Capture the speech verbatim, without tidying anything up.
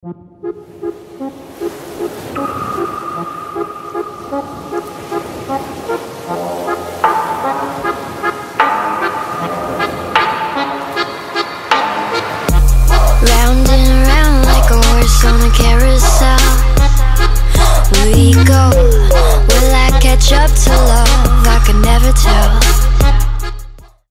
Round and round like a horse on a carousel we go. Will I catch up to love? I can never tell.